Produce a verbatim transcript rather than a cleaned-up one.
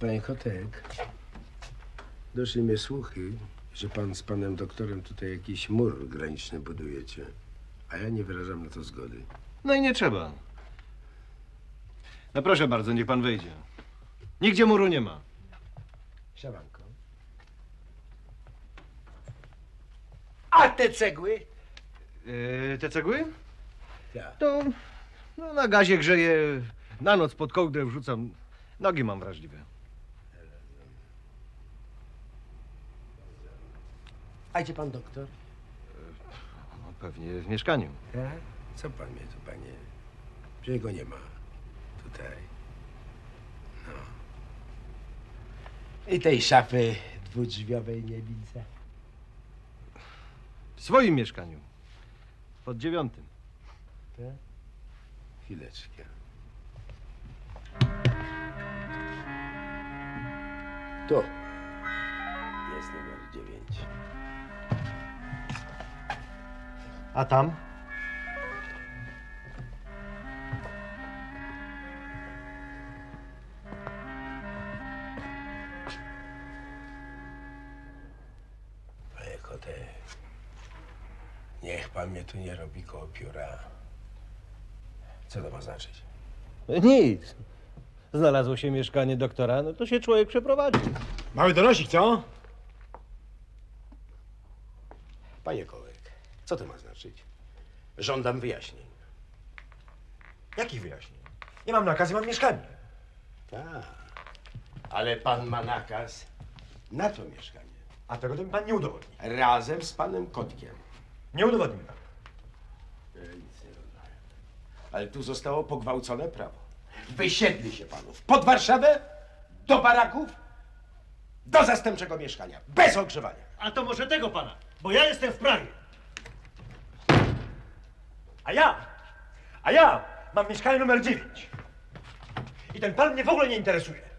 Panie Kotek, doszły mnie słuchy, że pan z panem doktorem tutaj jakiś mur graniczny budujecie, a ja nie wyrażam na to zgody. No i nie trzeba. No proszę bardzo, niech pan wejdzie. Nigdzie muru nie ma. Siamanko. A te cegły? Yy, te cegły? Tak. To no, na gazie grzeję, na noc pod kołdrę wrzucam. Nogi mam wrażliwe. A gdzie pan doktor? No, pewnie w mieszkaniu. Tak? Co pan mnie tu, panie? Przecież go nie ma. Tutaj. No. I tej szafy dwudrzwiowej nie widzę. W swoim mieszkaniu. Pod dziewiątym. Tak? Chwileczkę. Tu. Jest numer dziewięć. A tam? Panie Kotek, niech pan mnie tu nie robi koło pióra. Co to ma znaczyć? Nic. Znalazło się mieszkanie doktora, no to się człowiek przeprowadzi. Mały donosik, co? Panie Kołek, co to ma znaczyć? Żądam wyjaśnień. Jakich wyjaśnień? Nie mam nakazu, mam mieszkanie. Tak, ale pan ma nakaz na to mieszkanie. A tego to mi pan nie udowodni. Razem z panem Kotkiem. Nie udowodni mi pan. Ja nic nie rozumiem. Ale tu zostało pogwałcone prawo. Wysiedli się panów pod Warszawę, do baraków, do zastępczego mieszkania, bez ogrzewania. A to może tego pana, bo ja jestem w prawie. A ja, a ja mam mieszkanie numer dziewięć. I ten pan mnie w ogóle nie interesuje.